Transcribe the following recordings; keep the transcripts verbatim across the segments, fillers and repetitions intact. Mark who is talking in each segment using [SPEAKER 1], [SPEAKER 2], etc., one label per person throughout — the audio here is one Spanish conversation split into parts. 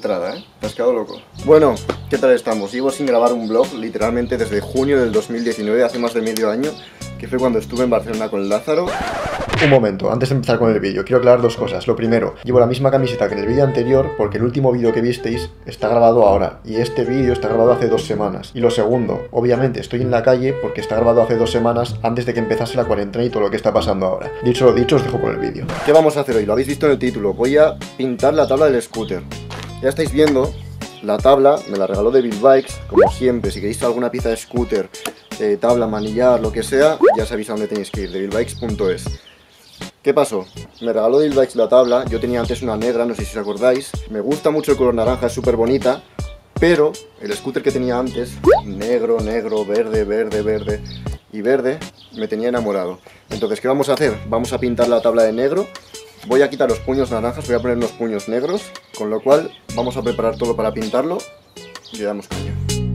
[SPEAKER 1] entrada, ¿eh? Te has quedado loco. Bueno, ¿qué tal estamos? Llevo sin grabar un vlog literalmente desde junio del dos mil diecinueve, hace más de medio año, que fue cuando estuve en Barcelona con Lázaro. Un momento, antes de empezar con el vídeo, quiero aclarar dos cosas. Lo primero, llevo la misma camiseta que en el vídeo anterior porque el último vídeo que visteis está grabado ahora y este vídeo está grabado hace dos semanas. Y lo segundo, obviamente estoy en la calle porque está grabado hace dos semanas antes de que empezase la cuarentena y todo lo que está pasando ahora. Dicho lo dicho, os dejo con el vídeo. ¿Qué vamos a hacer hoy? Lo habéis visto en el título. Voy a pintar la tabla del scooter. Ya estáis viendo, la tabla me la regaló Devil Bikes, como siempre. Si queréis alguna pieza de scooter, eh, tabla, manillar, lo que sea, ya sabéis a dónde tenéis que ir, devil bikes punto es. ¿Qué pasó? Me regaló Devil Bikes la tabla, yo tenía antes una negra, no sé si os acordáis. Me gusta mucho el color naranja, es súper bonita, pero el scooter que tenía antes, negro, negro, verde, verde, verde y verde, me tenía enamorado. Entonces, ¿qué vamos a hacer? Vamos a pintar la tabla de negro, voy a quitar los puños naranjas, voy a poner unos puños negros, con lo cual vamos a preparar todo para pintarlo y le damos caña.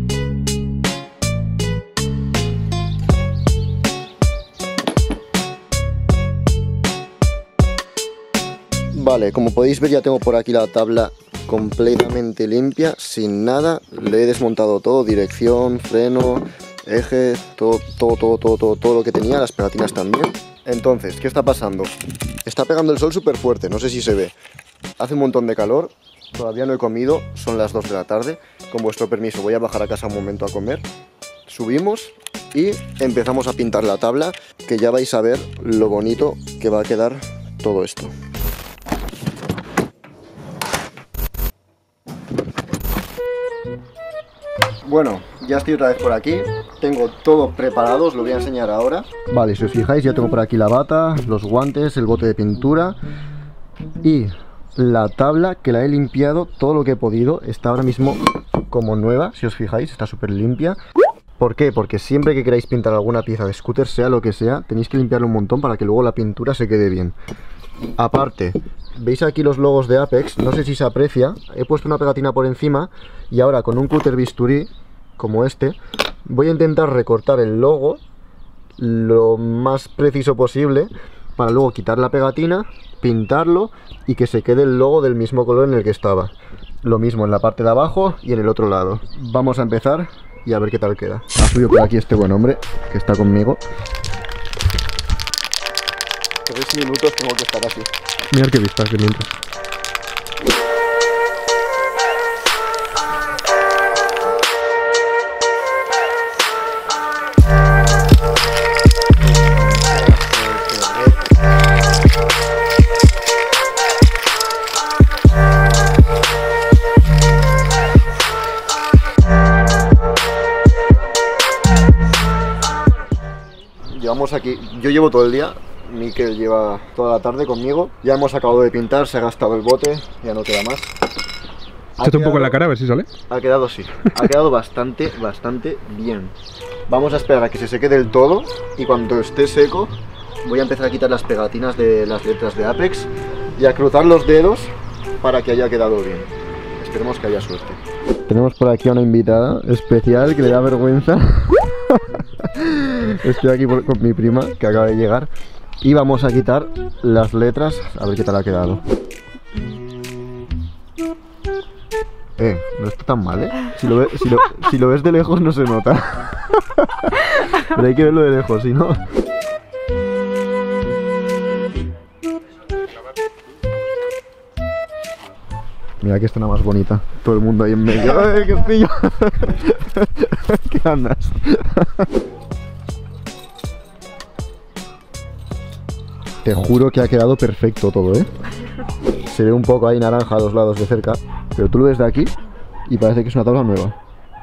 [SPEAKER 1] Vale, como podéis ver ya tengo por aquí la tabla completamente limpia, sin nada. Le he desmontado todo, dirección, freno, eje, todo, todo, todo, todo, todo, todo lo que tenía, las pegatinas también. Entonces, ¿qué está pasando? Está pegando el sol súper fuerte, no sé si se ve. Hace un montón de calor, todavía no he comido, son las dos de la tarde. Con vuestro permiso voy a bajar a casa un momento a comer. Subimos y empezamos a pintar la tabla, que ya vais a ver lo bonito que va a quedar todo esto. Bueno, ya estoy otra vez por aquí, tengo todo preparado, os lo voy a enseñar ahora. Vale, si os fijáis ya tengo por aquí la bata, los guantes, el bote de pintura y la tabla que la he limpiado todo lo que he podido. Está ahora mismo como nueva, si os fijáis, está súper limpia. ¿Por qué? Porque siempre que queráis pintar alguna pieza de scooter, sea lo que sea, tenéis que limpiarlo un montón para que luego la pintura se quede bien. Aparte, veis aquí los logos de Apex, no sé si se aprecia, he puesto una pegatina por encima y ahora con un cúter bisturí como este voy a intentar recortar el logo lo más preciso posible para luego quitar la pegatina, pintarlo y que se quede el logo del mismo color en el que estaba. Lo mismo en la parte de abajo y en el otro lado. Vamos a empezar y a ver qué tal queda. Ha subido por aquí este buen hombre que está conmigo. Tres minutos tengo que estar así.
[SPEAKER 2] Mira qué vista, qué lindo.
[SPEAKER 1] Llevamos aquí, yo llevo todo el día, Mikel lleva toda la tarde conmigo. Ya hemos acabado de pintar, se ha gastado el bote, ya no queda más.
[SPEAKER 2] Échate un poco en la cara a ver si sale.
[SPEAKER 1] Ha quedado sí, ha quedado bastante, bastante bien. Vamos a esperar a que se seque del todo y cuando esté seco voy a empezar a quitar las pegatinas de las letras de Apex y a cruzar los dedos para que haya quedado bien. Esperemos que haya suerte. Tenemos por aquí a una invitada especial que le da vergüenza. Estoy aquí por, con mi prima que acaba de llegar y vamos a quitar las letras a ver qué tal ha quedado. Eh, no está tan mal, ¿eh? Si lo, ve, si lo, si lo ves de lejos no se nota. Pero hay que verlo de lejos, si no... Mira que está una más bonita. Todo el mundo ahí en medio. ¡Ay, qué pillo! ¿Qué andas? Te juro que ha quedado perfecto todo, ¿eh? Se ve un poco ahí naranja a los lados de cerca, pero tú lo ves de aquí y parece que es una tabla nueva.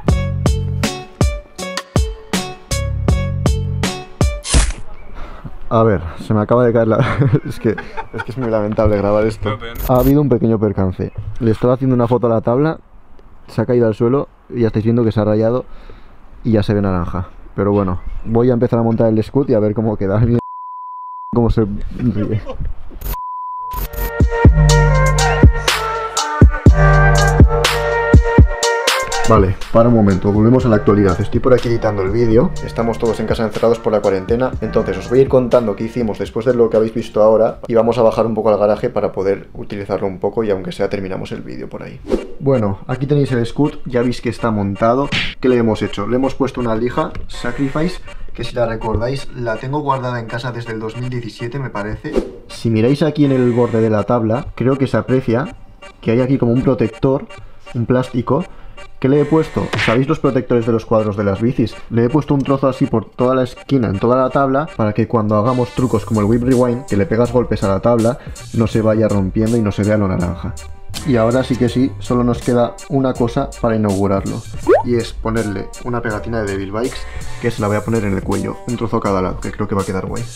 [SPEAKER 1] A ver, se me acaba de caer la... es, que, es que es muy lamentable grabar esto. Ha habido un pequeño percance. Le estaba haciendo una foto a la tabla, se ha caído al suelo y ya estáis viendo que se ha rayado y ya se ve naranja. Pero bueno, voy a empezar a montar el scoot y a ver cómo queda. Cómo se ríe. Vale, para un momento, volvemos a la actualidad. Estoy por aquí editando el vídeo. Estamos todos en casa encerrados por la cuarentena. Entonces os voy a ir contando qué hicimos después de lo que habéis visto ahora. Y vamos a bajar un poco al garaje para poder utilizarlo un poco. Y aunque sea terminamos el vídeo por ahí. Bueno, aquí tenéis el Scoot. Ya veis que está montado. ¿Qué le hemos hecho? Le hemos puesto una lija Sacrifice, que si la recordáis la tengo guardada en casa desde el dos mil diecisiete, me parece. Si miráis aquí en el borde de la tabla, creo que se aprecia que hay aquí como un protector, un plástico. ¿Qué le he puesto? ¿Sabéis los protectores de los cuadros de las bicis? Le he puesto un trozo así por toda la esquina, en toda la tabla, para que cuando hagamos trucos como el Whip Rewind, que le pegas golpes a la tabla, no se vaya rompiendo y no se vea lo naranja. Y ahora sí que sí, solo nos queda una cosa para inaugurarlo. Y es ponerle una pegatina de Devil Bikes, que se la voy a poner en el cuello, un trozo a cada lado, que creo que va a quedar guay.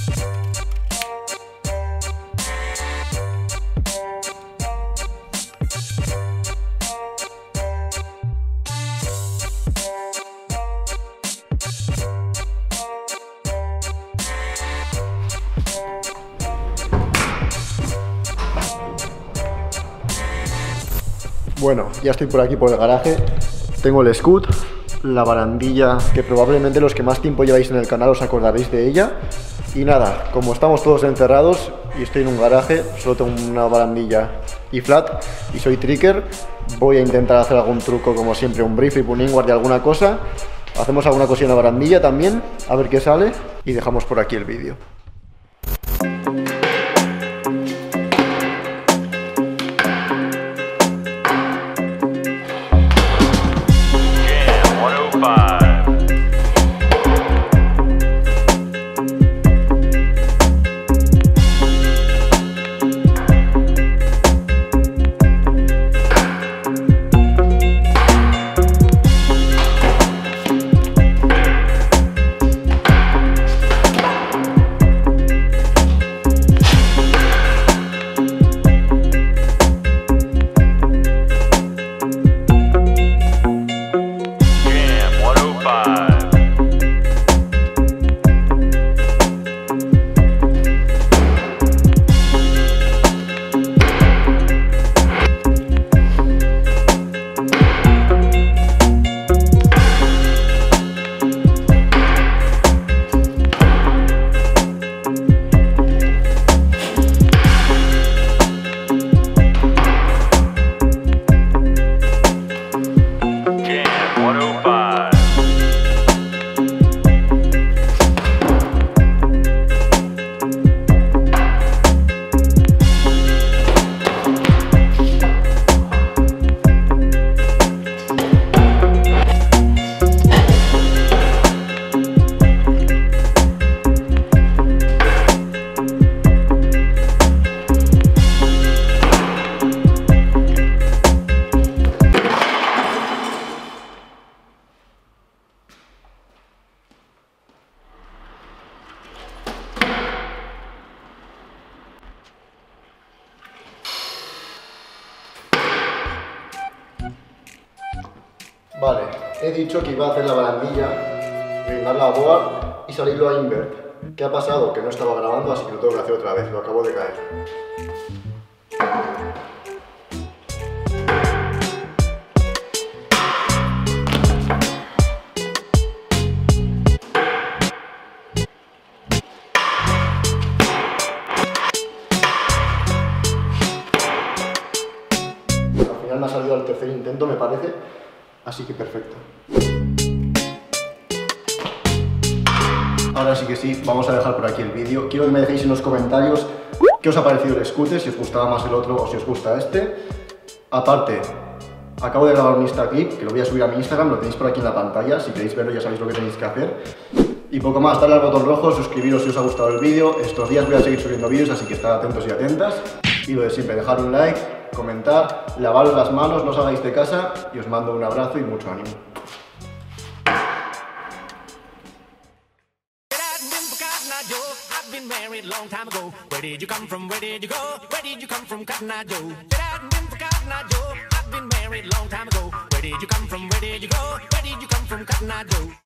[SPEAKER 1] Bueno, ya estoy por aquí por el garaje. Tengo el Scoot, la barandilla, que probablemente los que más tiempo lleváis en el canal os acordaréis de ella. Y nada, como estamos todos encerrados y estoy en un garaje, solo tengo una barandilla y flat y soy tricker, voy a intentar hacer algún truco como siempre, un brief y un inward y alguna cosa. Hacemos alguna cosilla en la barandilla también, a ver qué sale y dejamos por aquí el vídeo. Vale, he dicho que iba a hacer la barandilla, brindarla a board y salirlo a invert. ¿Qué ha pasado? Que no estaba grabando, así que lo tengo que hacer otra vez, lo acabo de caer. Al final me ha salido al tercer intento, me parece. Así que perfecto. Ahora sí que sí, vamos a dejar por aquí el vídeo. Quiero que me dejéis en los comentarios qué os ha parecido el scooter, si os gustaba más el otro o si os gusta este. Aparte, acabo de grabar un Instaclip que lo voy a subir a mi Instagram, lo tenéis por aquí en la pantalla. Si queréis verlo ya sabéis lo que tenéis que hacer. Y poco más, darle al botón rojo, suscribiros si os ha gustado el vídeo. Estos días voy a seguir subiendo vídeos, así que estad atentos y atentas. Y lo de siempre, dejar un like, comentar, lavaros las manos, no os hagáis de casa y os mando un abrazo y mucho ánimo. Long time ago, where did you come from? Where did you go? Where did you come from, Cotton Eye Joe? Get out and been for Cotton Eye Joe. I've been married long time ago. Where did you come from? Where did you go? Where did you come from, Cotton Eye Joe?